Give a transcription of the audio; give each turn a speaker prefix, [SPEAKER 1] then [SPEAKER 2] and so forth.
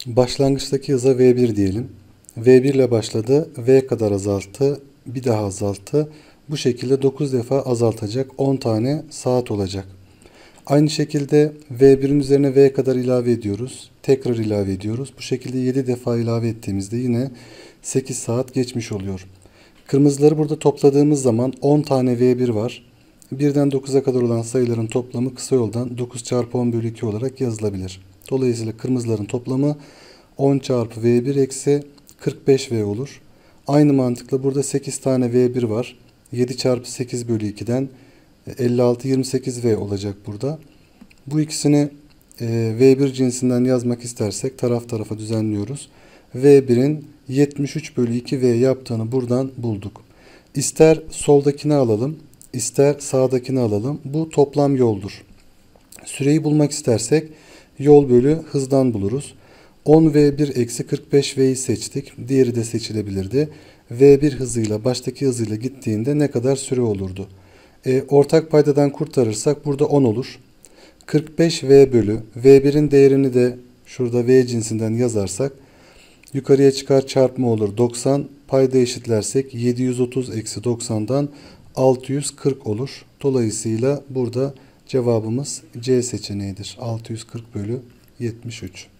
[SPEAKER 1] Başlangıçtaki hıza V1 diyelim. V1 ile başladı. V kadar azalttı. Bir daha azalttı. Bu şekilde 9 defa azaltacak. 10 tane saat olacak. Aynı şekilde V1'in üzerine V kadar ilave ediyoruz. Tekrar ilave ediyoruz. Bu şekilde 7 defa ilave ettiğimizde yine 8 saat geçmiş oluyor. Kırmızıları burada topladığımız zaman 10 tane V1 var. 1'den 9'a kadar olan sayıların toplamı kısa yoldan 9 çarpı 10 bölü 2 olarak yazılabilir. Dolayısıyla kırmızıların toplamı 10 çarpı V1 eksi 45V olur. Aynı mantıkla burada 8 tane V1 var. 7 çarpı 8 bölü 2'den 56 28V olacak burada. Bu ikisini V1 cinsinden yazmak istersek taraf tarafa düzenliyoruz. V1'in 73 bölü 2V yaptığını buradan bulduk. İster soldakini alalım, ister sağdakini alalım. Bu toplam yoldur. Süreyi bulmak istersek yol bölü hızdan buluruz. 10V1 eksi 45V'yi seçtik. Diğeri de seçilebilirdi. V1 hızıyla baştaki hızıyla gittiğinde ne kadar süre olurdu? Ortak paydadan kurtarırsak burada 10 olur. 45V bölü V1'in değerini de şurada V cinsinden yazarsak yukarıya çıkar çarpma olur 90. Payda eşitlersek 730 eksi 90'dan 640 olur. Dolayısıyla burada cevabımız C seçeneğidir. 640 bölü 73.